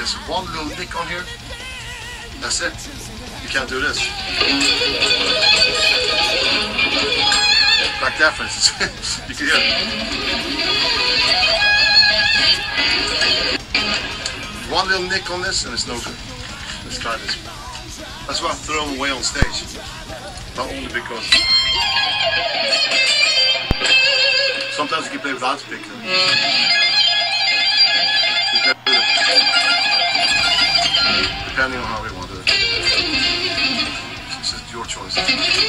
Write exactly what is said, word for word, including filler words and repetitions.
There's one little nick on here. That's it. You can't do this. Like that, for instance. You can hear it. One little nick on this and it's no good. Let's try this. That's why I throw them away on stage. Not only because sometimes you can play without a pick. Depending on how we want to do it. It's just your choice.